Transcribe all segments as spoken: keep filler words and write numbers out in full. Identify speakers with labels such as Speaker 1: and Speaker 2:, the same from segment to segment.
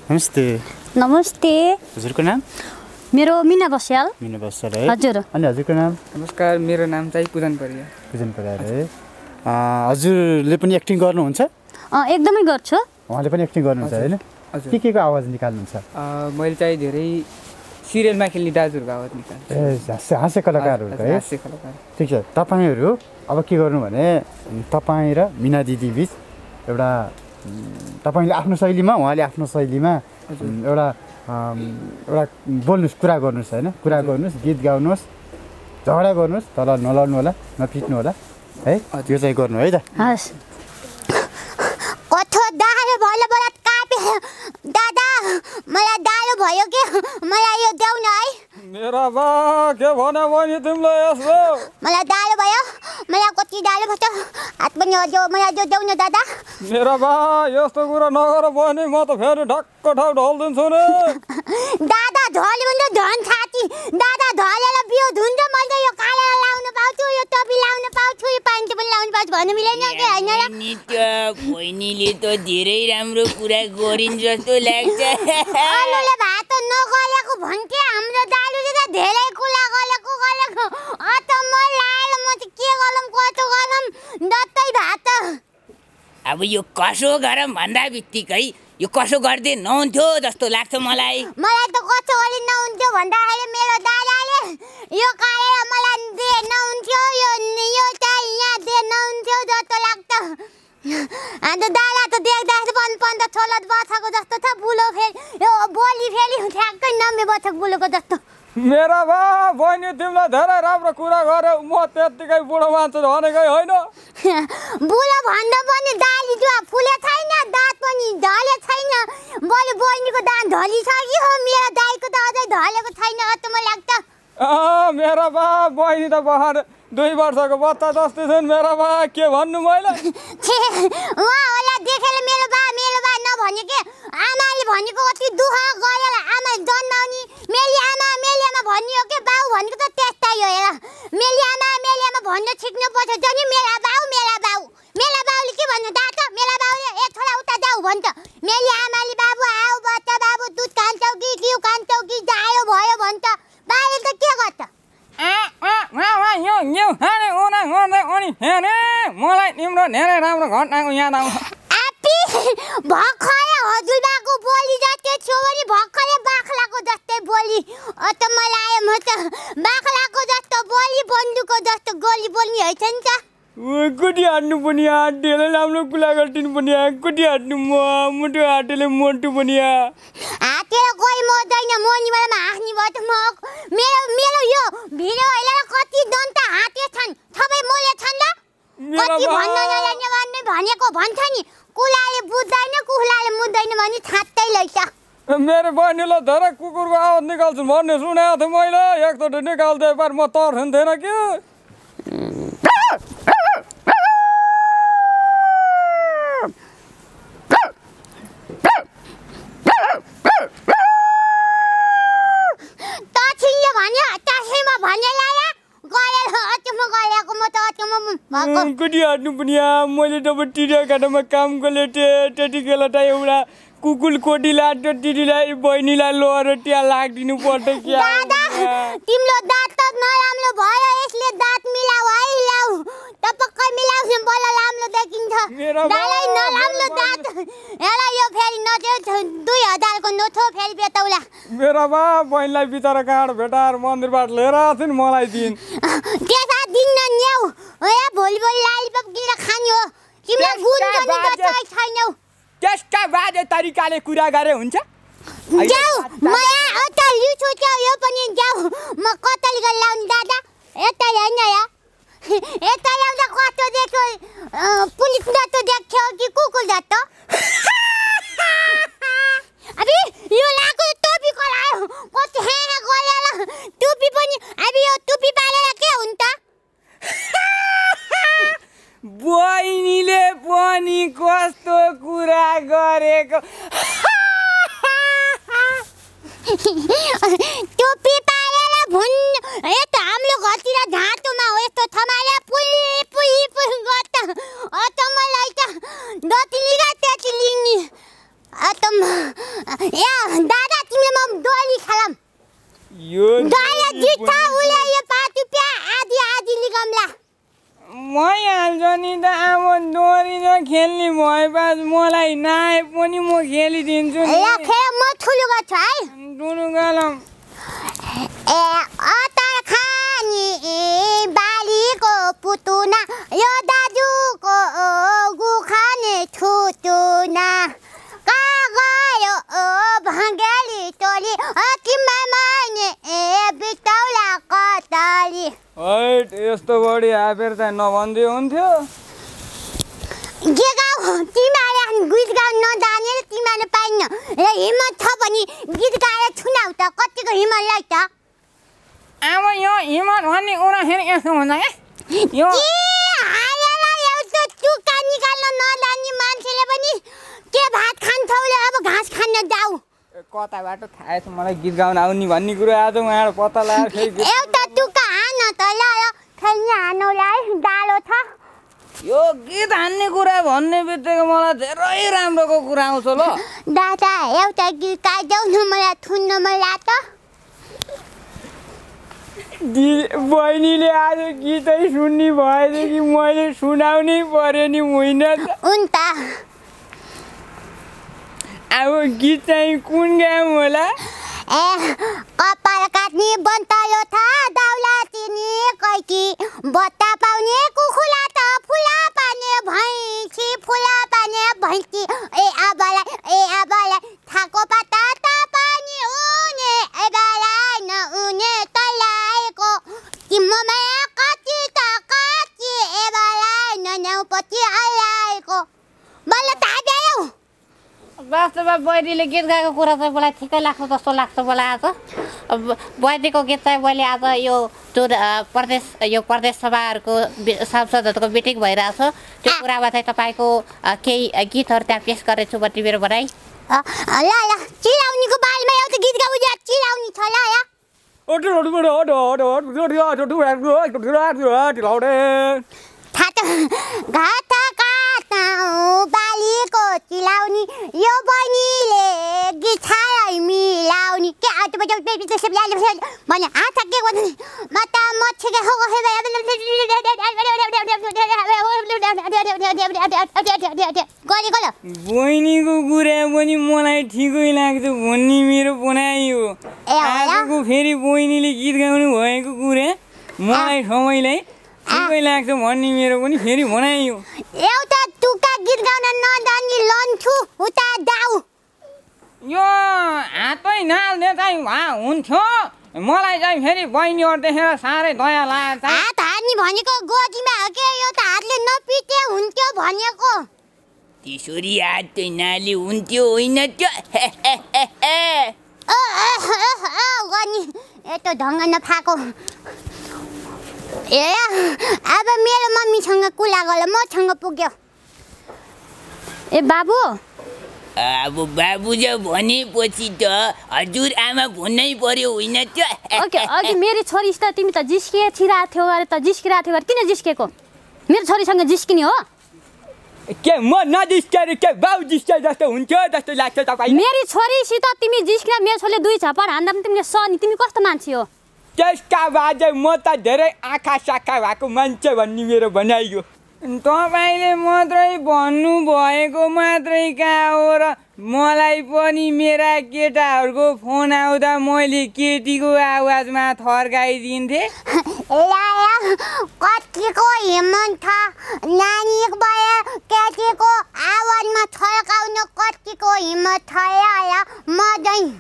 Speaker 1: नमस्ते।
Speaker 2: नमस्ते।
Speaker 1: हजुरको नाम?
Speaker 2: मेरो मिना बस्याल।
Speaker 1: मिना बस्याल है।
Speaker 2: हजुर।
Speaker 1: अनि हजुरको नाम?
Speaker 3: नमस्कार, मेरो नाम चाहिँ पूजन परियार।
Speaker 1: पूजन परियार है। हजुरले पनि एक्टिङ गर्नुहुन्छ?
Speaker 2: अँ एकदमै गर्छु।
Speaker 1: उहाँले पनि एक्टिङ गर्नुहुन्छ हैन?
Speaker 3: हजुर।
Speaker 1: के के को आवाज निकाल्नुहुन्छ?
Speaker 3: मैले चाहिँ धेरै सिरियलमा खेल्ने दाजुहरूको आवाज निकाल्छु।
Speaker 1: ए हास्य हास्य कलाकारहरूको है?
Speaker 3: हास्य कलाकार।
Speaker 1: ठिक छ। तपाईँहरू अब के गर्नु भने तपाईँ र मिना दिदी बिच एउटा तपाईँले आफ्नो शैलीमा उहाँले आफ्नो शैलीमा एउटा एउटा बोल्नुहोस्, कुरा गर्नुहोस् होइन? कुरा गर्नुहोस्, गीत गाउनुहोस्, झगडा गर्नुहोस्, तर नलड्नु होला, नपिट्नु होला है? त्यो चाहिँ गर्नु है त।
Speaker 2: हस्।
Speaker 4: कथो दाह्रो भयो बला कापे दादा मलाई दाह्रो भयो के मलाई यो देऊ न है।
Speaker 3: मेरा बा के भन्यो बहिनी तिमीले यसो?
Speaker 4: मलाई दाह्रो भयो, मलाई कति दाह्रो भयो हात पनि अझो मलाई जो देऊ न दादा।
Speaker 3: मेरा बा यस्तो कुरा नगर बहिनी, म त फेरि ढक्क ठाउँ ढल्दिन्छु नि।
Speaker 4: दादा ढल्यो भने धन छाती दादा ढलेर बिउ धुन्छ, मैले यो काला लाउन पाउँछु, यो टोपी लाउन पाउँछु, यो प्यान्ट पनि लाउन पाउँछु भन्नु मिलेन के हैन र?
Speaker 5: नित्य बहिनीले त धेरै राम्रो कुरा गरिन् जस्तो लाग्छ।
Speaker 4: आलुले भात नगलेको भन्थे हाम्रो दाजुले त धेरै कुरा गलेको गलेको। अ त म लाएर म चाहिँ के गरौँ कस्तो गरौँ दत्तै भात।
Speaker 5: अब यो कसो गरौँ भन्दा बित्तिकै यो कसो गर्दै नहुन्थ्यो जस्तो लाग्छ मलाई।
Speaker 4: मलाई त कसो गरी नहुन्थ्यो भन्दाखेरि मेरो दादाले यो कालेर मलाई दे नहुन्थ्यो, यो यो चाहिँ यहाँ दे नहुन्थ्यो जस्तो लाग्छ। अन्त दादा त देख्दा पन्ध्र पन्ध्र सोह्र वर्षको जस्तो छ, बुलो फेरि यो बोली फेरि ठ्याक्कै नब्बे वर्षको बुलोको जस्तो।
Speaker 3: मेरा बा बहिनी तिमीलाई धेरै राम्रो कुरा गर्यो, म त्यत्तिकै बुढो मान्छे भनेकै होइन।
Speaker 4: बुढो भन्दा पनि दाली जुवा फुले छैन, दाँत पनि ढले छैन, बरु बहिनीको दाँत ढलिसक्यो, मेरो दाइको त अझै ढलेको छैन जस्तो मलाई लाग्छ।
Speaker 3: अँ मेरा बा बहिनी त भर्खर दुई वर्षको बच्चा जस्तै छन्। मेरा बा के भन्नु मैले?
Speaker 4: उहाँहरूलाई देखेर मेरो बा मेरो बा नभने के आमाले भनेको कति दुःख गरेर आमा जन्माउने मेली आमा मेली आमा भन्ने हो के, बाउ भनेको त त्यस्तै हो। हेर मेली आमा मेली आमा भन्न सिक्नु पर्छ नि। मेरा बाउ मेरा बाउ मेरा बाउले के भन्छ दादा? मेरा बाउले ए छोरा उता जाऊ भन्छ। मेली आमाले बाबु आऊ बच्चा बाबु दुध खान्छौ कि घिउ खान्छौ कि जायो भयो भन्छ। बाले त के गर्छ?
Speaker 3: मलाई तिम्रो धेरै राम्रो घटनाको याद आउँछ।
Speaker 4: आपी भर्खरै हजुरबाको बोली जस्तै थियो भने भर्खरै बाख्लाको जस्तै बोली। अ त मलाई आयो म त बाख्लाको जस्तो बोली, बन्दुकको जस्तो गोली बोल्ने हैछ नि त।
Speaker 3: कुटी हाट्नु पनि हाटेले राम्रो कुरा गर्दिनु पनि कुटी हाट्नु म मुटु हाटेले मोटु पनि
Speaker 4: हातेर कोही मर्दैन, मोनीबाट हाँस्ने भयो त म। मेरो मेरो यो भिडियो अहिले कति दन्त हाते छन्, सबै मोले छन् र। कति भन्न नजान्ने भन्ने भनेको भन्छ नि, कुलाले बुझ्दैन कुलाले मुद्दैन भने छात्तै लैछ।
Speaker 3: मेरो बहिनीले धेरै कुकुरको आवाज निकाल्छु भन्ने सुनेको थिएँ मैले, एकचोटि निकाल्दै पार म तर्सिन्थेन कि। कुटी हाट्नु पनि मैले जब चिडियाखानामा काम गरेँ त्यतिखेर त एउटा कुकुर कोटी लाग्थ्यो, दिदीलाई बहिनीलाई लगेर त्यहाँ लागिदिनु पर्थ्यो क्या।
Speaker 4: तिम्रो दाँत त नराम्रो भयो, यसले दाँत मिलाऊ है लाऊ टपक्कै मिलाउने बल्ल राम्रो देखिन्छ। दालाई नराम्रो दाँत हेर यो फेरि नचेउ दुई हजारको नोथो फेरि बेतौला।
Speaker 3: मेरो बा बहिनीलाई बिचरा काँड भेटाएर मन्दिरबाट लिएर आएछन् मलाई दिन।
Speaker 4: त्यसमा दिन न्याउ ए भोलि भोलि लालिपप किनेर खाने हो, तिमीलाई गुण पनि बचाइ छैनौ।
Speaker 5: त्यसका बाजे तरिकाले कुरा गरे हुन्छ।
Speaker 4: जाऊ माया अता लिछु क्या यो पनि जाऊ, म कतल गरी लाउने दादा यता हैन या यता ल्याउँदा कस्तो देख्यो, पुलिस जस्तो देख्यो कि कुकुर जस्तो? अबे यो लाको टोपी करायो कति हे हे गरेर टोपी पनि अबे यो टोपी पालेर के हुन्छ?
Speaker 5: बहिनीले पनि कस्तो कुरा गरेको।
Speaker 4: टोपी पालेर भुन यता हाम्रो घरतिर झाँटोमा हो यस्तो थमाले पुई पुई पुई गर्छ। अत मलाई त दतिलीगा त्यति लिङ्गी ए दादा तिमीले म डोली खेलम
Speaker 3: यो
Speaker 4: गाया जित्छ उले यो पाँच रुपैयाँ आधी आधी लिगमला
Speaker 3: मै हाल्छ नि त अब डोरी न खेल्ने भएपछि मलाई नआए पनि म खेलिदिन्छु नि
Speaker 4: ल खेल म ठुलो गर्छु है
Speaker 3: ठुलो गलम
Speaker 4: ए अतर खानी बालीको पुतुना यो दाजुको गुखाने छुतुना का गयो भङ्गेली टोली किम्मा माने बितौला कतली
Speaker 3: हैट यस्तो बढी हापेर त नभन्दै हुन्थ्यो
Speaker 4: के गाउँ तिमीहरूले गीत गाउन नजाने तिमीहरूले पाइन्न र हिम्मत छ भने गीत गाएर छुनाउ त कतिको हिम्मत लै त
Speaker 3: अब यो हिम्मत भन्ने कुरा फेरि यस्तो हुन्छ क्या यो
Speaker 4: एउटा टुक्का निकाल्न नजान्ने मान्छेले पनि के भात खान्छौले अब घाँस खान जाऊ
Speaker 3: कताबाट थाहा छ मलाई गीत गाउन आउने भन्ने कुरा आज उहाँबाट पत्ता लगाएर फेरि
Speaker 4: एउटा टुक्का हान त ल खेल्ने हानौलाई डालो छ
Speaker 3: यो गीत हान्ने कुरा भन्ने बित्तिकै मलाई धेरै राम्रोको कुरा आउँछ ल
Speaker 4: दादा एउटा गीत गाइदेऊ न मलाई थुन्न मन लाग्छ
Speaker 3: बहिनीले आज गीतै सुन्ने भएदेखि मैले सुनाउनै पर्यो नि होइन
Speaker 4: उन्त
Speaker 3: अब गीत चाहिँ कुन गाउँ होला
Speaker 4: ए कपाल काट्ने बन्तलो छ दाउला तिनी कैकी बत्ता पाउने कुखुला त फुला पाने भैँसी फुला पाने भैँसी ए आबालाई ए आबालाई थाको पाता त पानी उने एबालाई नउने तलाएको तिम्रोमा कति त कति एबालाई नन्याउपछि हल्लाएको बल्ल थाहा देऊ
Speaker 6: वास्तवमा बहिनीले गीत गाएको कुरा चाहिँ मलाई ठिकै लाग्छ जस्तो लाग्छ मलाई आज बहिनीको गीत चाहिँ मैले आज यो जुन प्रदेश यो प्रदेश सभाहरूको सांसदहरूको मिटिङ भइरहेछ त्यो कुरामा चाहिँ तपाईँको केही गीतहरू त्यहाँ पेस गरेछु भन्ने मेरो भनाइ
Speaker 4: ल ल चिलाउनीको बालमा एउटा गीत गाउँ या चिलाउनी छ ल घाटा काटा बालीको चिलाउनी यो बहिनीले गिछालाई मिलाउनी के आटो बजाउ बेबी त सब याद भने आथा के गर्नु मता मच्छे के हो हे गरे गलो
Speaker 3: बहिनीको कुरा पनि मलाई ठिकै लाग्छ भन्ने मेरो भनाइ हो आजको फेरि बहिनीले गीत गाउनु भएको कुरा मलाई सबैलाई ठिकै लाग्छ भन्ने मेरो पनि फेरि भनाइ हो
Speaker 4: एउटा टुक्का गीत गाउन नजान्ने लन्छु उता जाऊ
Speaker 3: यो हातै नाल्ने चाहिँ हुन्थ्यो मलाई चाहिँ फेरि बहिनीहरू देखेर साह्रै दया लाग्छ
Speaker 4: हात हान्ने भनेको गोजीमा हो के यो त हातले नपिटे हुन्थ्यो भनेको
Speaker 5: त्यसरी हात चाहिँ नाली हुन्थ्यो होइन त्यो
Speaker 4: गनी यस्तो ढङ्ग नफाको ए अब मेरो मम्मीसँग कुरा गर मसँग पुग्यो
Speaker 2: ए बाबु
Speaker 5: अब बाबु जो भनेपछि त हजुर आमा भन्नै पर्यो होइन त्यो
Speaker 2: ओके अघि मेरो छोरी त तिमी त जिस्किए छिराएको थियो अरे त जिस्किरहेको थियो अरे किन जिस्केको मेरो छोरीसँग जिस्किने हो
Speaker 3: के म नजिस्केर के बाउ जिस्के जस्तो हुन्थ्यो जस्तो लाग्छ तपाईँ
Speaker 2: मेरो छोरीसित तिमी जिस्किरा मेरो छोरीले दुई झपड हान्दा पनि तिमीले सनी तिमी कस्तो मान्छे हो
Speaker 3: त्यसका बाजे म त धेरै आँखा साखा भएको मान्छे भन्ने मेरो भनाइ हो तपाईँले मात्रै भन्नु भएको मात्रै कहाँ हो र मलाई पनि मेरा केटाहरूको फोन आउँदा मैले केटीको आवाजमा थर्काइदिन्थेँ
Speaker 4: कतिको हिम्मत छ नानी भयो केटीको आवाजमा थर्काउन कतिको हिम्मत छ म चाहिँ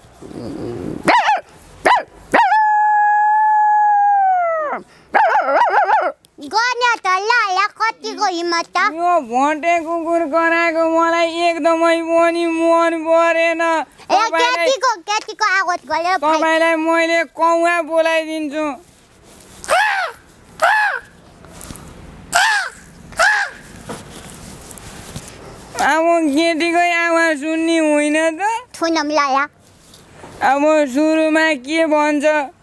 Speaker 4: गर्ने त ल ल कतिको हिम्मत छ
Speaker 3: यो भोटे कुकुर कराएको मलाई एकदमै पनि मन परेन
Speaker 4: केटीको केटीको आवाज गरेर
Speaker 3: तपाईँलाई मैले कौवा बोलाइदिन्छु अब केटीकै आवाज सुन्ने होइन त
Speaker 4: सुनम ल
Speaker 3: अब सुरुमा के भन्छ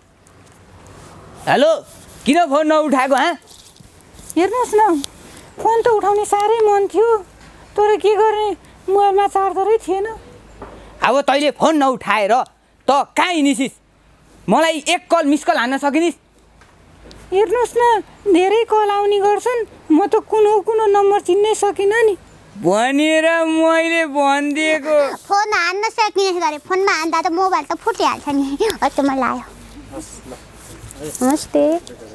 Speaker 3: हेलो किन फोन नउठाएको हाँ हेर्नुहोस् न फोन त उठाउने साह्रै मन थियो तर के गर्ने मोबाइलमा चार्जरै थिएन अब तैँले फोन नउठाएर त कहाँ हिँडिसिस् मलाई एक कल मिस कल हान्न सकिनिस्
Speaker 7: हेर्नुहोस् न धेरै कल आउने गर्छन् म त कुन हो कुन नम्बर चिन्नै सकिनँ नि
Speaker 3: भनेर मैले भनिदिएको
Speaker 4: फोन हान्न सकिने गरे फोनमा हान्दा त मोबाइल त फुटिहाल्छ नि अचम्म लाग्यो नमस्ते